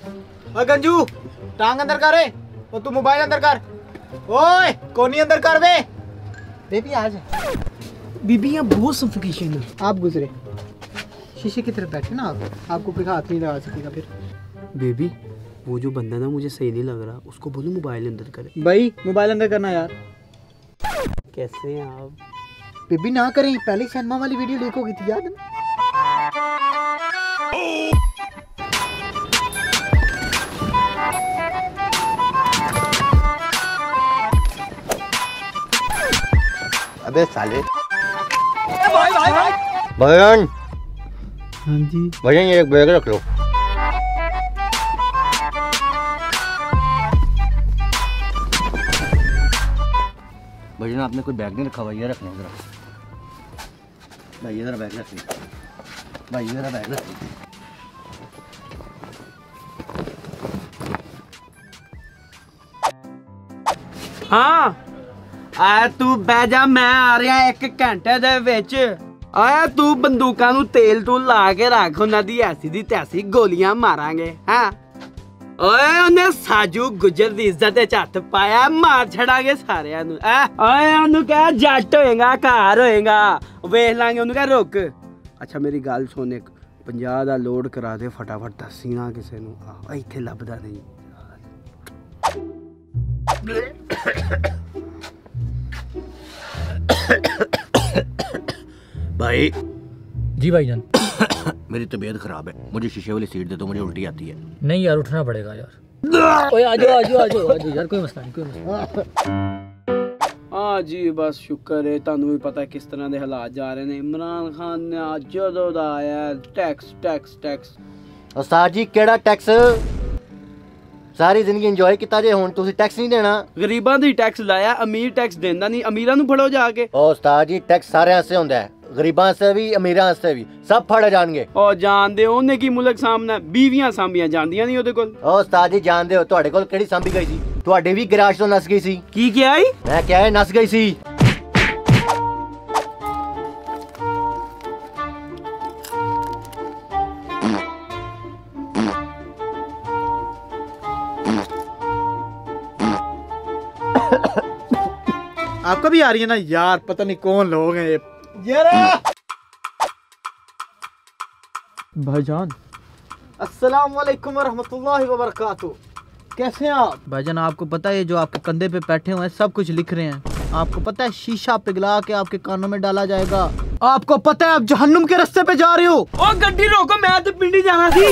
ओए गंजू टांग अंदर कर और तू मोबाइल अंदर कर। ओए कोनी अंदर कर बे। बेबी आ जा। बीबी यहाँ बहुत सफोकेशन है। आप गुजरे शीशे की तरफ बैठे ना आपको कोई हाथ नहीं लगा सकेगा फिर। बेबी वो जो बंदा ना मुझे सही नहीं लग रहा, उसको बोलो मोबाइल अंदर करे। भाई मोबाइल अंदर करना यार। कैसे हैं आप? बेबी ना करें, पहले सिनेमा वाली वीडियो लीक हो गई थी याद है? अबे साले भाई भाई भाई भजन। हाँ जी भजन ये एक बैग रख लो। भजन आपने कोई बैग नहीं रखा हुआ, ये रखना जरा। भाई ये जरा बैग रख ली। भाई ये जरा बैग रख ली। हाँ आ तू बह जा, मैं आ रहा 1 घंटे दे विच। आया तू बंदूकां नूं तेल तू ला के रख, उन्हां दी ऐसी दी तैसी गोलियां मारांगे। हाँ ओए उन्हें साजू गुजर दी इज्जत च हत्थ पाया, मार छड़ांगे सारियां नूं। ओए ओनू कह जट होएगा घर होएगा, वेख लांगे। ओनू कह रुक। अच्छा मेरी गल सुन, एक 50 दा लोड करा दे फटाफट, दसी ना किसे नूं। इत्थे लभदा नहीं। भाई जी भाईजान। मेरी तबीयत खराब है, मुझे शीशे वाली सीट दे दो, मुझे उल्टी आती है। नहीं यार उठना पड़ेगा यार। ओए आजो आजो आजो आजो यार, कोई मसला नहीं कोई मसला। हाँ जी बस शुक्र है, तुहानू भी पता है किस तरह के हालात जा रहे हैं। इमरान खान ने अज जदों दा आया टैक्स टैक्स टैक्स। उस्ताद जी केड़ा टैक्स? सारी जिंदगी इंजॉय किया जे, हुण तुसीं टैक्स नहीं देना। गरीबां दी टैक्स लाया, अमीर टैक्स देंदा नहीं। अमीरां नू फड़ो जाके। ओ उस्ताद जी टैक्स सारे आस्ते हुंदा है, गरीबां आस्ते भी अमीरां आस्ते भी, सब फड़े जाणगे। और जान दे ओने की मुल्क सामना, बीवियां सामबियां जांदियां नहीं ओदे कोल। ओ उस्ताद जी जान दे हो, तुहाडे कोल केड़ी सांभी गई सी? तुहाडे भी गराज तो नस गई सी। की क्या आई? मैं क्या है नस गई सी। आपको भी आ रही है ना यार, पता नहीं कौन लोग हैं ये। भाईजान अस्सलाम वालेकुम रहमतुल्लाहि व बरकातहू। कैसे हैं आप? भाईजान आपको पता है जो आपके कंधे पे बैठे हुए हैं सब कुछ लिख रहे हैं। आपको पता है शीशा पिघला के आपके कानों में डाला जाएगा। आपको पता है आप जहन्नुम के रास्ते पे जा रहे हो। ओ गड्डी रोको, मैं तो पिंडी जाना थी।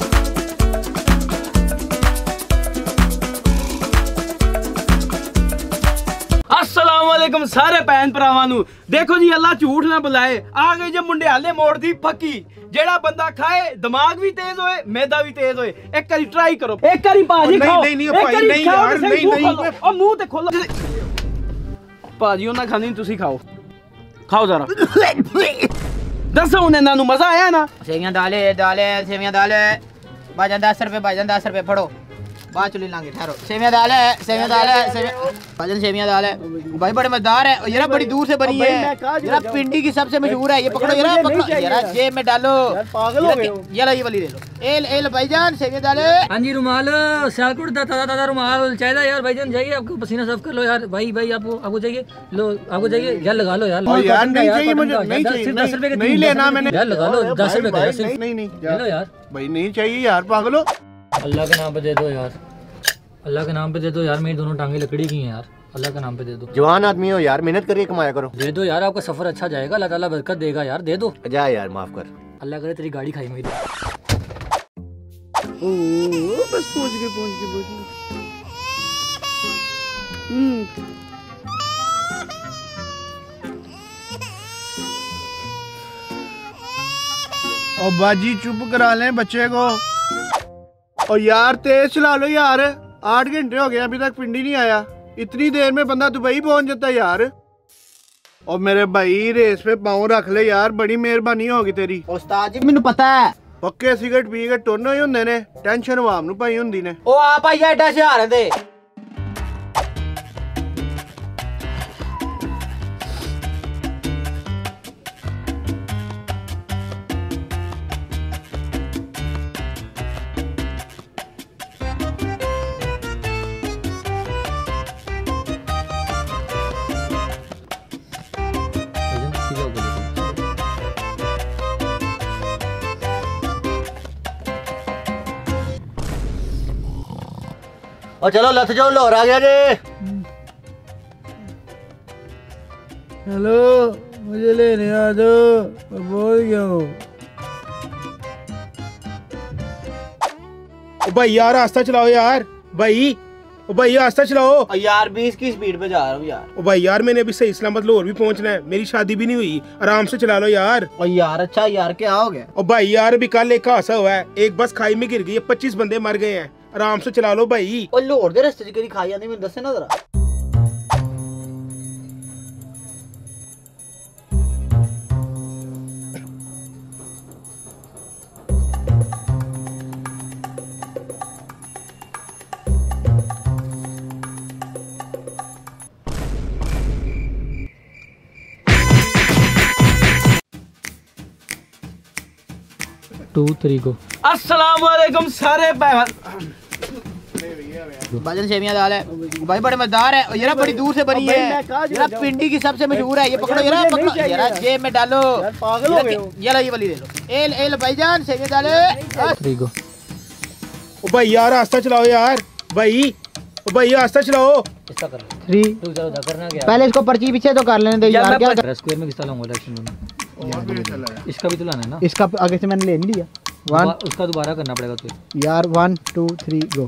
अस्सलाम वालेकुम सारे भैन भरावां नू। देखो जी अल्लाह झूठ ना बुलाए, आ गई जे मुंडे हाले मोड़ दी फकी। जेड़ा बंदा खाए दिमाग भी तेज होए, मैदा भी तेज होए। एक बारी ट्राई करो, एक बारी भाजी खाओ। नहीं नहीं भाई नहीं यार, नहीं नहीं। और मुंह ते खोलो भाजी, ओना खानी तुसी खाओ, खाओ जरा। दसो उन्हें नानू मजा आया ना? सेवियां दाले दाले सेवियां दाले। भाईजान 10 रुपए, भाईजान 10 रुपए फड़ो, बाद चली लांगे ठहरो। सेवियां दाल है, सेवियां दाल है, भाईजान सेवियां दाल है। भाई बड़े मजेदार है, ये बड़ी दूर से बनी है, ये पिंडी की सबसे मशहूर है। ये पकड़ो ये पकड़ो, ये जेब में डालो। पागल हो गए हो। ये लो ये वाली ले लो। ए लो भाईजान सेवियां दाल है। हाँ जी रुमाल सियालकोट दा ताजा ताजा रुमाल चाहिए यार भाईजान। जाइए आपको पसीना साफ कर लो यार। भाई भाई आपको चाहिए, लो आपको चाहिए यार, लगा लो यार। यार नहीं चाहिए मुझे, नहीं चाहिए, सिर्फ 10 रुपए के नहीं लेना मैंने यार, लगा लो 10 रुपए का सिर्फ। नहीं नहीं ले लो यार भाई, नहीं चाहिए यार, पागल हो। अल्लाह के नाम पे दे दो यार, अल्लाह के नाम पे दे दो यार। मेरी दोनों टांगे लकड़ी की हैं यार, अल्लाह के नाम पे दे दो। जवान आदमी हो यार, मेहनत करके कमाया करो। दे दो यार, आपका सफर अच्छा जाएगा, अल्लाह ताला बरकत देगा यार, दे दो। जा यार माफ कर। अल्लाह करे तेरी गाड़ी खाई मेरी। ओ बस पहुंच गए। और बाजी चुप करा लें बच्चे को। और यार तेज चला लो यार, 8 घंटे हो गए अभी तक पिंडी नहीं आया। इतनी देर में बंदा दुबई पहुंच जाता है यार। और मेरे भाई रेस पे पाँव रख ले यार, बड़ी मेहरबानी होगी तेरी। उस्ताद जी मैनू पता है पक्के सिगरेट पी के टुरने ही हुंदे ने, टेंशन आवाम नू पाई हुंदी ने। ओ आप आइए एडा शहार दे। और चलो लथ जाओ लाहौर आ गया जी। हेलो, मुझे लेने आ जाओ, मैं बोल गया हूँ। भाई यार रास्ता चलाओ यार। भाई रास्ता चलाओ। यार 20 की स्पीड पे जा रहा हूँ यार। ओ भाई यार मैंने अभी सही सलामत लाहौर भी पहुंचना है, मेरी शादी भी नहीं हुई, आराम से चला लो यार। और यार अच्छा यार क्या हो गया? और भाई यार अभी कल एक हादसा हुआ है, एक बस खाई में गिर गई है, 25 बंदे मर गए हैं, आराम से चला लो भाई। और लाहौर दे रास्ते च केड़ी खाई आंदी मैनूं दस्से ना जरा। Two three go. अस्सलाम वालेकुम सारे भाई। भाईजान सेवियां दाल है भाई, बड़े मजेदार है। और ये ना बड़ी दूर से बनी है, ये ना पिंडी की सबसे मशहूर है। ये पकड़ो यार, पकड़ो यार, जेब में डालो। पागल हो गए हो। ये लो, ये वाली दे लो। ए लो भाईजान सेवियां दाल है। Three go. ओ भाई यार रास्ता चलाओ यार। भाई रास्ता चलाओ। इसका कर लो। 3 तू जरा करना क्या? पहले इसको पर्ची पीछे तो कर लेने दे यार। क्या स्क्वायर में किसका लाऊंगा इलेक्शन में? इसका भी तो लाना है ना। इसका आगे से मैंने ले नहीं लिया। 1 उसका दोबारा करना पड़ेगा तो यार 1 2 3 गो।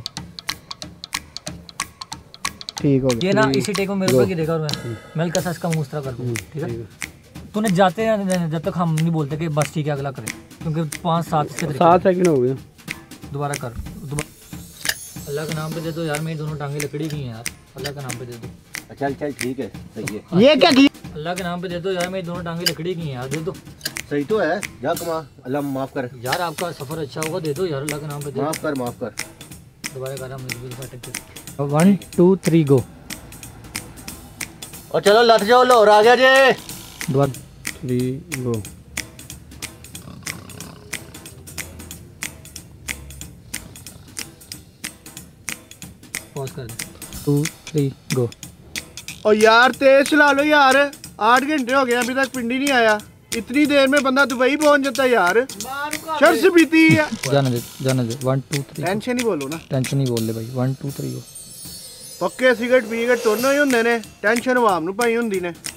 ठीक हो गया। ये ना इसी टेक में मेरे ऊपर की देखा और मैं कसा इसका मुंह इस तरह कर दूँ, ठीक है? तूने जाते हैं जब तक हम नहीं बोलते कि बस ठीक है अगला करे, क्योंकि 5-7 सेकंड हो गए। दोबारा कर। अल्लाह के नाम पे दे दो यार, मेरी दोनों टांगे लकड़ी की हैं यार, अल्लाह के नाम पे दे दो। चल ठीक है, सही है। ये क्या किया? अल्लाह के नाम पे दे दो यार, मेरी दोनों टांगे लकड़ी की हैं यार, दे दो सही तो है, जा कमा, अल्लाह माफ कर, यार। आपका सफर अच्छा होगा, दे दो यार, अल्लाह के नाम पे दे दो। माफ कर। दोबारा कर। हम 1 2 3 गो। और चलो लथ जाओ लाहौर आ गया जी। दोबारा 3 गो। पॉज कर दे। 2 3 गो। और यार तेज चला लो यार, 8 घंटे हो गए अभी तक पिंडी नहीं आया। इतनी देर में बंदा दुबई पहुंच जाता है यार, शर्त बीती है। जाने दे 1 2 3। टेंशन ही बोलो ना, टेंशन ही बोल ले भाई। 1 2 3 गो। पक्के सिगरेट पी के टुरना ही होंदे ने, टेंशन आवाम नूं पाई हुंदी ने।